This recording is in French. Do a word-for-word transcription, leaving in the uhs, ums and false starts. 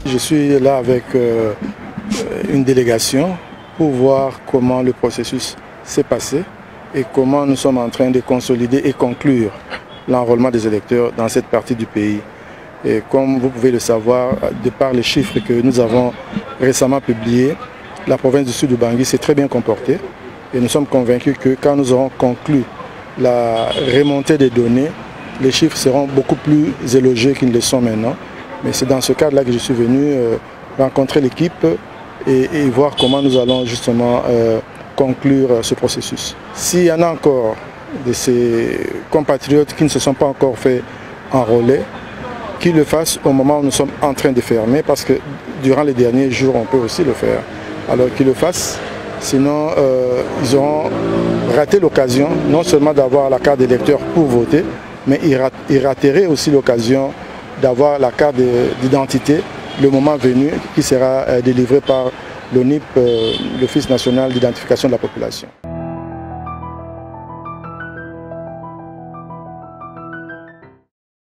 Je suis là avec euh, une délégation pour voir comment le processus s'est passé et comment nous sommes en train de consolider et conclure l'enrôlement des électeurs dans cette partie du pays. Et comme vous pouvez le savoir, de par les chiffres que nous avons récemment publiés, la province du Sud du Bangui s'est très bien comportée et nous sommes convaincus que quand nous aurons conclu la remontée des données, les chiffres seront beaucoup plus élogieux qu'ils ne le sont maintenant. Mais c'est dans ce cadre-là que je suis venu euh, rencontrer l'équipe et, et voir comment nous allons justement euh, conclure ce processus. S'il y en a encore de ces compatriotes qui ne se sont pas encore fait enrôler, qu'ils le fassent au moment où nous sommes en train de fermer, parce que durant les derniers jours, on peut aussi le faire. Alors qu'ils le fassent, sinon euh, ils auront raté l'occasion, non seulement d'avoir la carte d'électeur pour voter, mais ils rateraient aussi l'occasion d'avoir la carte d'identité le moment venu qui sera délivrée par l'O N I P, l'Office national d'identification de la population.